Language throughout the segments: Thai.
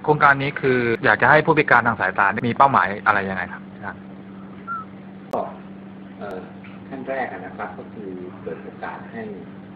โครงการนี้คืออยากจะให้ผู้พิการทางสายตามีเป้าหมายอะไรยังไงครับก็ขั้นแรกนะครับก็คือเปิดโอกาสให้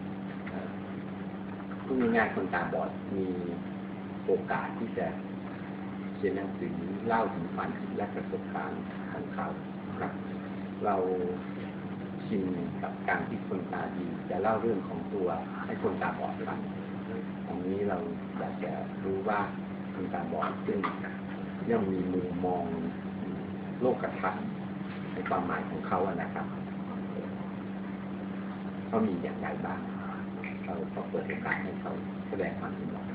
ผู้มีงานคนตาบอดมีโอกาสที่จะเขียนหนังสือเล่าถึงฝันและประสบการณ์ของเขาครับเราชินกับการที่คนตาดีจะเล่าเรื่องของตัวให้คนตาบอดฟังตรงนี้เราอยากจะรู้ว่าคนตาบอดซึ่งยังมีมุมมองโลกทัศน์ในความหมายของเขานะครับเขามีอย่างไรบ้างเราก็เปิดโอกาสให้เขาแสดงความคิดเห็น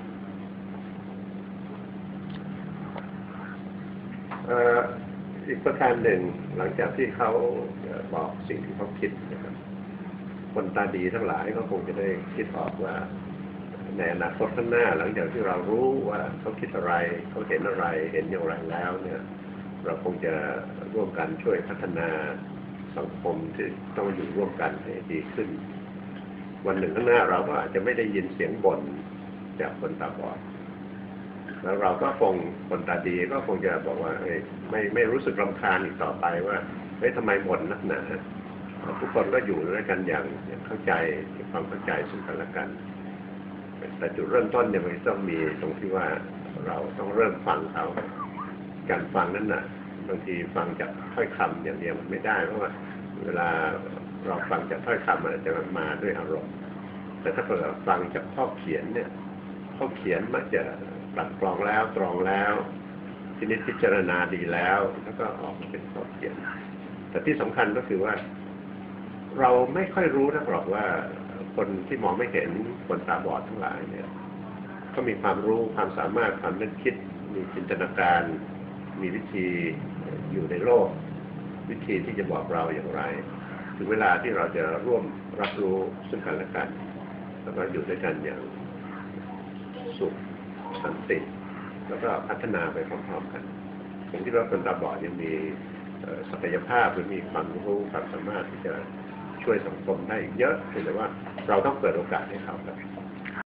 อีกประการหนึ่งหลังจากที่เขาบอกสิ่งที่เขาคิดนะครับคนตาดีทั้งหลายก็คงจะได้คิดออกว่าในอนาคตข้างหน้าหลังจากที่เรารู้ว่าเขาคิดอะไรเขาเห็นอะไรเห็นอย่างไรแล้วเนี่ยเราคงจะร่วมกันช่วยพัฒนาสังคมที่ต้องอยู่ร่วมกันให้ดีขึ้นวันหนึ่งข้างหน้าเราก็อาจจะไม่ได้ยินเสียงบ่นจากคนตาบอดแล้วเราก็คงคนตาดีก็คงจะบอกว่าไม่รู้สึกรำคาญอีกต่อไปว่าทำไมบ่นนักหนาทุกคนก็อยู่ด้วยกันอย่างเข้าใจความเข้าใจซึ่งกันและกันแต่จุดเริ่มต้นเนี่ยมันต้องมีตรงที่ว่าเราต้องเริ่มฟังเขาการฟังนั้นน่ะบางทีฟังจากถ้อยคำอย่างเดียวมันไม่ได้เพราะว่าเวลาเราฟังจากถ้อยคำมันจะมาด้วยอารมณ์แต่ถ้าเราฟังจากข้อเขียนเนี่ยข้อเขียนมักจะกลั่นกรองแล้วตรองแล้วพินิจพิจารณาดีแล้วก็ออกมาเป็นข้อเขียนแต่ที่สำคัญก็คือว่าเราไม่ค่อยรู้นักหรอกว่าคนที่มองไม่เห็นคนตาบอดทั้งหลายเนี่ยก็มีความรู้ความสามารถความนึกคิดมีจินตนาการมีวิธีอยู่ในโลกวิธีที่จะบอกเราอย่างไรถึงเวลาที่เราจะร่วมรับรู้ซึ่งกันและกันแล้วก็อยู่ด้วยกันอย่างสุขสันติแล้วก็พัฒนาไปพร้อมๆกันผมคิดว่าคนตาบอดยังมีศักยภาพหรือมีความรู้ความสามารถที่จะช่วยสังคมได้เยอะแต่ว่าเราต้องเปิดโอกาสให้เขาครับ